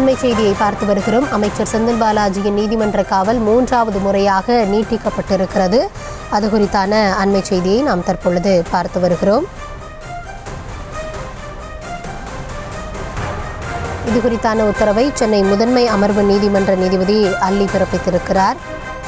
அண்மை செய்தியை பார்த்து வருகிறோம். அமைச்சர் செந்தில் பாலாஜியின் நீதிமன்ற காவல் 3வது முறையாக நீட்டிக்கப்பட்டிருக்கிறது. அது குறித்தான அண்மை செய்தியை நாம் தற்பொழுது பார்த்து வருகிறோம். இது குறித்தான உத்தரவை சென்னை முதன்மை அமர்வு நீதிமன்ற நீதிபதி அல்லி பிறப்பித்திருக்கிறார்.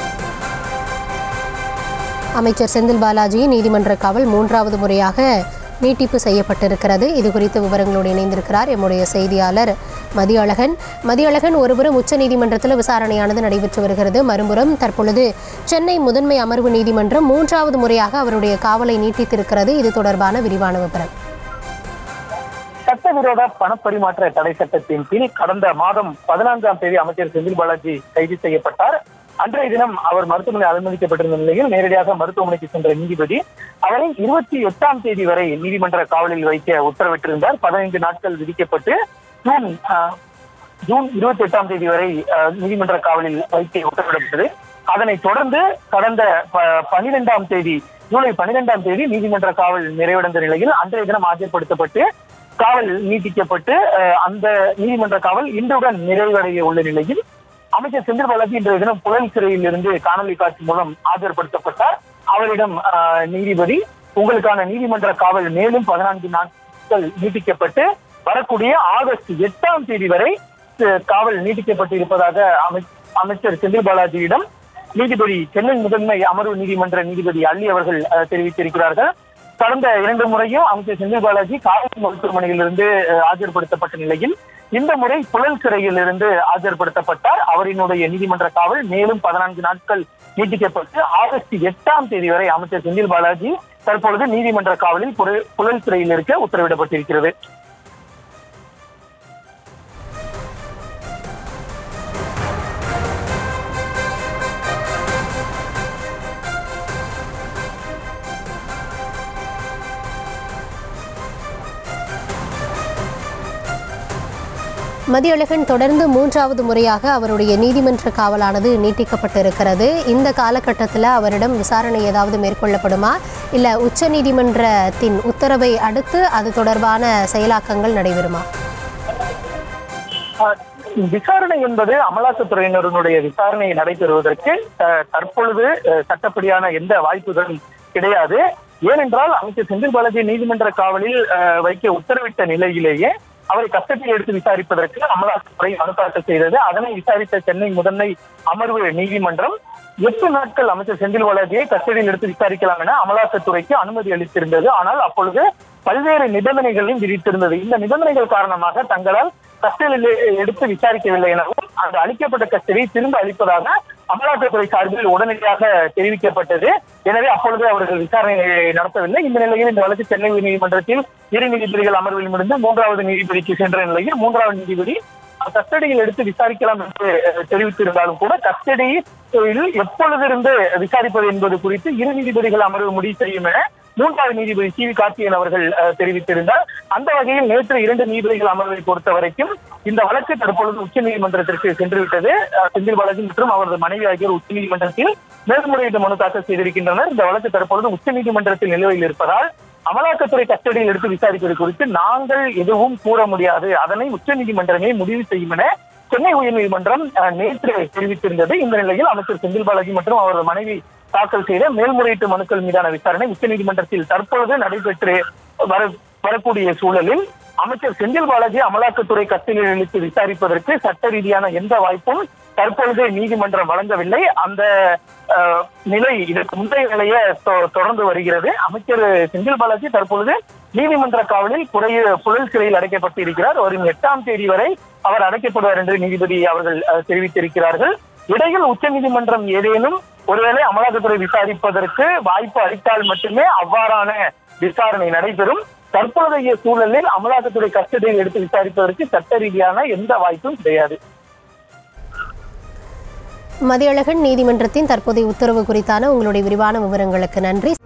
அமைச்சர் செந்தில் பாலாஜியின் நீதிமன்ற காவல் 3வது முறையாக நீட்டிப்பு செய்யப்பட்டிருக்கிறது. இது குறித்த விவரங்களோடு இணைந்திருக்கிறார் எம்முடைய செய்தியாளர் மதியழகன். ஒருபுறம் உச்சநீதிமன்றத்தில் விசாரணையானது நடைபெற்று வருகிறது, மறுபுறம் தற்பொழுது சென்னை முதன்மை அமர்வு நீதிமன்றம் 3வது முறையாக அவருடைய காவலை நீட்டித்திருக்கிறது. இது தொடர்பான விரிவான விவரம். சட்டவிரோத பணப்பரிமாற்ற தடை சட்டத்தின் கீழ் கடந்த மாதம் 14ஆம் தேதி அமைச்சர் செந்தில் பாலாஜி கைது செய்யப்பட்டார். அன்றைய தினம் அவர் மருத்துவமனையில் அனுமதிக்கப்பட்டிருந்த நிலையில் நேரடியாக மருத்துவமனைக்கு சென்ற நீதிபதி அவரை 28ஆம் தேதி வரை நீதிமன்ற காவலில் வைக்க உத்தரவிட்டிருந்தார். 15 நாட்கள் விதிக்கப்பட்டு ஜூன் 28ஆம் தேதி வரை நீதிமன்ற காவலில் வைக்க உத்தரவிடப்பட்டது. அதனைத் தொடர்ந்து கடந்த 12ஆம் தேதி ஜூலை 12ஆம் தேதி நீதிமன்ற காவல் நிறைவடைந்த நிலையில் அன்றைய தினம் ஆஜர்படுத்தப்பட்டு காவல் நீட்டிக்கப்பட்டு அந்த நீதிமன்ற காவல் இன்றுடன் நிறைவடைய உள்ள நிலையில் அமைச்சர் செந்தில் பாலாஜி இன்றைய தினம் புழல் சிறையில் இருந்து காணொலி காட்சி மூலம் ஆஜர்படுத்தப்பட்டார். அவரிடம் நீதிபதி உங்களுக்கான நீதிமன்ற காவல் மேலும் 14 நாட்கள் நீட்டிக்கப்பட்டு வரக்கூடிய ஆகஸ்ட் 8ஆம் தேதி வரை காவல் நீட்டிக்கப்பட்டு இருப்பதாக அமைச்சர் செந்தில் பாலாஜியிடம் நீதிபதி சென்னை முதன்மை அமர்வு நீதிமன்ற நீதிபதி அல்லி அவர்கள் தெரிவித்திருக்கிறார்கள். கடந்த 2 முறையும் அமைச்சர் செந்தில் பாலாஜி காவல் மருத்துவமனையிலிருந்து ஆஜர்படுத்தப்பட்ட நிலையில் இந்த முறை புழல் சிறையில் இருந்து ஆஜர்படுத்தப்பட்டார். அவரினுடைய நீதிமன்ற காவல் மேலும் 14 நாட்கள் நீட்டிக்கப்பட்டு ஆகஸ்ட் 8ஆம் தேதி வரை அமைச்சர் செந்தில் பாலாஜி தற்பொழுது நீதிமன்ற காவலில் புழல் சிறையில் இருக்க உத்தரவிடப்பட்டிருக்கிறது. மதியழகன், தொடர்ந்து 3வது முறையாக அவருடைய நீதிமன்ற காவலானது நீட்டிக்கப்பட்டிருக்கிறது. இந்த காலகட்டத்தில் அவரிடம் விசாரணை ஏதாவது மேற்கொள்ளப்படுமா, இல்லை உச்ச நீதிமன்றத்தின் உத்தரவை அடுத்து அது தொடர்பான செயலாக்கங்கள் நடைபெறுமா? விசாரணை என்பது அமலாக்கத்துறையினருடைய விசாரணை நடைபெறுவதற்கு தற்பொழுது சட்டப்படியான எந்த வாய்ப்புகளும் கிடையாது. ஏனென்றால் அமைச்சர் செந்தில் பாலாஜி நீதிமன்ற காவலில் வைக்க உத்தரவிட்ட நிலையிலேயே அவரை கஸ்டடியில் எடுத்து விசாரிப்பதற்கு அமலாக்கத்துறை மனு தாக்கல் செய்தது. அதனை விசாரித்த சென்னை முதன்மை அமர்வு நீதிமன்றம் 8 நாட்கள் அமைச்சர் செந்தில் பாலாஜியை கஸ்டடியில் எடுத்து விசாரிக்கலாம் என அமலாக்கத்துறைக்கு அனுமதி அளித்திருந்தது. ஆனால் அப்பொழுது பல்வேறு நிபந்தனைகளையும் விதித்திருந்தது. இந்த நிபந்தனைகள் காரணமாக தங்களால் கஸ்டடியில் எடுத்து விசாரிக்கவில்லை எனவும் அந்த அளிக்கப்பட்ட கஸ்டடியை திரும்ப அளிப்பதாக அமலாக்கத்துறை சார்பில் உடனடியாக தெரிவிக்கப்பட்டது. எனவே அப்பொழுது அவர்கள் விசாரணை நடத்தவில்லை. இந்த நிலையில் இந்த வழக்கு சென்னை நீதிமன்றத்தில் 2 நீதிபதிகள் அமர்வில் முடிந்து 3வது நீதிபதிக்கு சென்ற நிலையில் 3வது நீதிபதி கஸ்டடியில் எடுத்து விசாரிக்கலாம் என்று தெரிவித்திருந்தாலும் கூட கஸ்டடியில் எப்பொழுதிருந்து விசாரிப்பது என்பது குறித்து 2 நீதிபதிகள் அமர்வு முடிவு செய்யும் என 3வது நீதிபதி சி வி கார்த்திகேயன் அவர்கள் தெரிவித்திருந்தார். அந்த வகையில் நேற்று 2 நீதிபதிகள் அமர்வை பொறுத்த வரைக்கும் இந்த வழக்கு தற்பொழுது உச்ச நீதிமன்றத்திற்கு சென்றுவிட்டது. செந்தில் பாலாஜி மற்றும் அவரது மனைவி ஆகியோர் உச்ச நீதிமன்றத்தில் மேல்முறையீட்டு மனு தாக்கல் செய்திருக்கின்றனர். இந்த வழக்கு தற்பொழுது உச்ச நீதிமன்றத்தில் நிலுவையில் இருப்பதால் அமலாக்கத்துறை கஸ்டடியில் எடுத்து விசாரிப்பது குறித்து நாங்கள் எதுவும் கூற முடியாது, அதனை உச்ச நீதிமன்றமே முடிவு செய்யும் என சென்னை உயர்நீதிமன்றம் நேற்று தெரிவித்திருந்தது. இந்த நிலையில் அமைச்சர் செந்தில் பாலாஜி மற்றும் அவரது மனைவி தாக்கல் செய்த மேல்முறையீட்டு மனுக்கள் மீதான விசாரணை உச்சநீதிமன்றத்தில் தற்பொழுது நடைபெற்று வரக்கூடிய சூழலில் அமைச்சர் செந்தில் பாலாஜி அமலாக்கத்துறை கஸ்டடியில் எடுத்து விசாரிப்பதற்கு சட்ட ரீதியான எந்த வாய்ப்பும் தற்பொழுது நீதிமன்றம் வழங்கவில்லை. அந்த நிலை இதற்கு முந்தைய நிலையை தொடர்ந்து வருகிறது. அமைச்சர் செந்தில் பாலாஜி தற்பொழுது நீதிமன்ற காவலில் புழல் சிறையில் அடைக்கப்பட்டு இருக்கிறார். வரும் 8ஆம் தேதி வரை அவர் அடைக்கப்படுவார் என்று நீதிபதி அவர்கள் தெரிவித்திருக்கிறார்கள். இடையில் உச்ச நீதிமன்றம் ஏதேனும் ஒருவேளை அமலாக்கத்துறை விசாரிப்பதற்கு வாய்ப்பு அளித்தால் மட்டுமே அவ்வாறான விசாரணை நடைபெறும். தற்போதைய சூழலில் அமலாக்கத்துறை கஸ்டடியில் எடுத்து விசாரிப்பதற்கு சட்ட ரீதியான எந்த வாய்ப்பும் கிடையாது. மதியழகன், நீதிமன்றத்தின் தற்போதைய உத்தரவு குறித்தான உங்களுடைய விரிவான விவரங்களுக்கு நன்றி.